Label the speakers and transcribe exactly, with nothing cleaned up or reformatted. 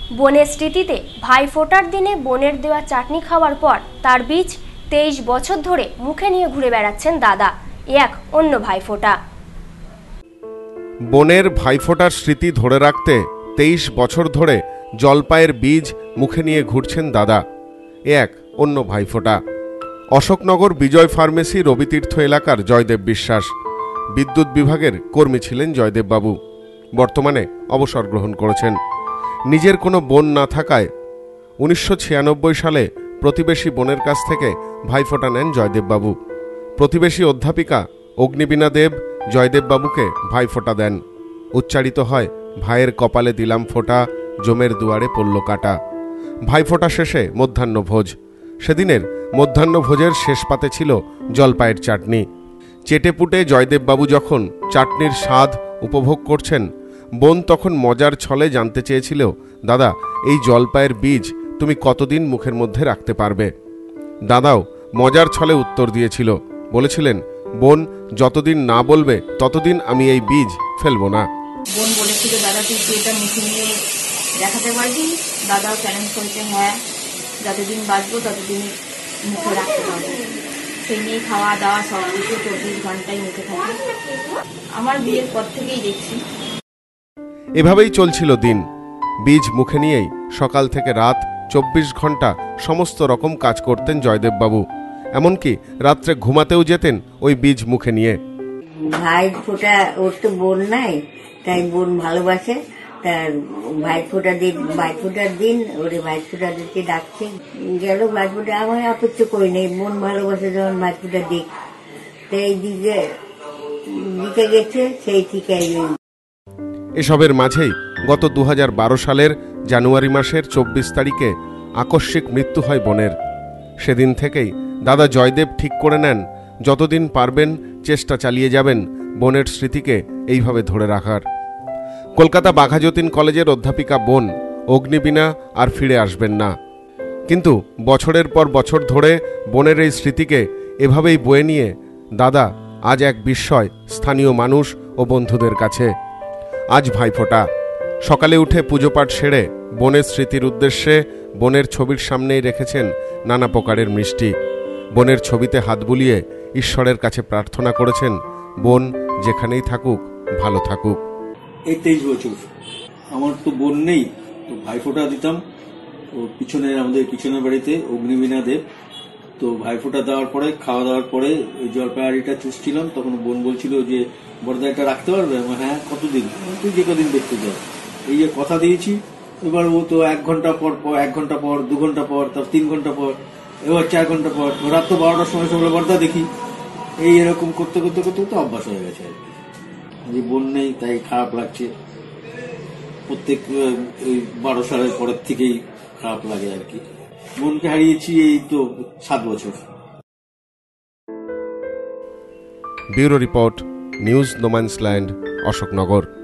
Speaker 1: বোনের স্মৃতিতে ভাইফোঁটার দিনে বোনের দেওয়া চাটনি খাওয়ার পর তার বীজ তেইশ বছর ধরে মুখে নিয়ে ঘুরে বেড়াচ্ছেন দাদা। এ এক অন্য ভাইফোঁটা।
Speaker 2: বোনের ভাইফোঁটার স্মৃতি ধরে রাখতে তেইশ বছর ধরে জলপাইয়ের বীজ মুখে নিয়ে ঘুরছেন দাদা। এ এক অন্য ভাইফোঁটা। অশোকনগর বিজয় ফার্মেসি রবিতীর্থ এলাকার জয়দেব বিশ্বাস বিদ্যুৎ বিভাগের কর্মী ছিলেন জয়দেববাবু। বর্তমানে অবসর গ্রহণ করেছেন। নিজের কোনো বোন না থাকায় উনিশশো ছিয়ানব্বই সালে প্রতিবেশী বোনের কাছ থেকে ভাইফোঁটা নেন জয়দেববাবু। প্রতিবেশী অধ্যাপিকা অগ্নিবীণা দেব জয়দেববাবুকে ভাইফোঁটা দেন। উচ্চারিত হয়, ভাইয়ের কপালে দিলাম ফোঁটা, জমের দুয়ারে পড়ল কাটা। ভাইফোঁটা শেষে মধ্যাহ্নভোজ। সেদিনের মধ্যাহ্নভোজের শেষ পাতে ছিল জলপাইয়ের চাটনি। চেটেপুটে জয়দেববাবু যখন চাটনির স্বাদ উপভোগ করছেন, বোন তখন মজার ছলে জানতে চেয়েছিল, দাদা, এই জলপাইয়ের বীজ তুমি কতদিন মুখের মধ্যে রাখতে পারবে? দাদাও মজার ছলে উত্তর দিয়েছিল, বলেছিলেন, বোন যতদিন না বলবে ততদিন আমি এই বীজ ফেলবো না।
Speaker 3: বোন বলেছিল, দাদা তুই কি এটা মুখে নিয়ে দেখাতে পারবি? দাদাও চ্যালেঞ্জ করেছে, হ্যাঁ যতদিন বাঁচবো ততদিন মুখে রাখতে পারবো। সেই নিয়ে খাওয়া দাওয়া সব কিছু চব্বিশ ঘন্টায় মুখে থাকে। আমার বিয়ের পর থেকেই দেখছি।
Speaker 2: এভাবেই চলছিল দিন। বীজ মুখে নিয়েই সকাল থেকে রাত চব্বিশ ঘন্টা সমস্ত রকম কাজ করতেন জয়দেববাবু। এমনকি রাত্রে ঘুমাতেও যেতেন ওই বীজ মুখে নিয়ে।
Speaker 4: ভাই ফোঁটা, ওর তো বোন নাই, তাই বোন ভালোবাসে, তার ভাই ফোঁটা দিন, ভাই ফোঁটার দিন ওরে ভাই ফোঁটা দিতে ডাকছে। গেল ভাই ফোঁটা, আমি আপত্তি করি নেই, বোন ভালোবাসে যখন ভাই ফোঁটা দিক, সেই দিকে দিতে গেছে, সেই থেকে।
Speaker 2: এসবের মাঝেই গত দু হাজার বারো সালের জানুয়ারি মাসের চব্বিশ তারিখে আকস্মিক মৃত্যু হয় বোনের। সেদিন থেকেই দাদা জয়দেব ঠিক করে নেন, যতদিন পারবেন চেষ্টা চালিয়ে যাবেন বোনের স্মৃতিকে এইভাবে ধরে রাখার। কলকাতা বাঘাযতীন কলেজের অধ্যাপিকা বোন অগ্নিবীণা আর ফিরে আসবেন না, কিন্তু বছরের পর বছর ধরে বোনের এই স্মৃতিকে এভাবেই বয়ে নিয়ে দাদা আজ এক বিস্ময় স্থানীয় মানুষ ও বন্ধুদের কাছে। আজ ভাইফোঁটা। সকালে উঠে পুজোপাঠ সেরে বোনের স্মৃতির উদ্দেশ্যে বোনের ছবির সামনেই রেখেছেন নানা প্রকারের মিষ্টি। বোনের ছবিতে হাত বুলিয়ে ঈশ্বরের কাছে প্রার্থনা করেছেন, বোন যেখানেই থাকুক ভালো থাকুক।
Speaker 5: এই তেইশ বছর আমার তো বোন নেই, তো ভাইফোঁটা দিতাম ও পিছনে, আমাদের পিছনের বাড়িতে অগ্নিবীণা দেব। তো ভাইফোঁটা দেওয়ার পরে, খাওয়া দাওয়ার পরে ওই জলপাইয়ারিটা চুষছিলাম, তখন বোন বলছিল যে বড়দা এটা রাখতে পারবে? হ্যাঁ, কতদিন? তুই যে কদিন দেখতে যাও। এই যে কথা দিয়েছি, এবার ও তো এক ঘন্টা পর পর এক ঘন্টা পর দু ঘন্টা পর তার তিন ঘন্টা পর এবার চার ঘন্টা পর রাত তো বারোটার সময় সবাই বড়দা দেখি। এই এরকম করতে করতে করতে করতে অভ্যাস হয়ে গেছে আর কি। যে বোন নেই তাই খারাপ লাগছে। প্রত্যেক ওই বারো সালের পরের থেকেই খারাপ লাগে আর কি। বোনকে হারিয়েছি এই তো সাত বছর।
Speaker 2: Bureau report, news no man's land, Ashoknagar.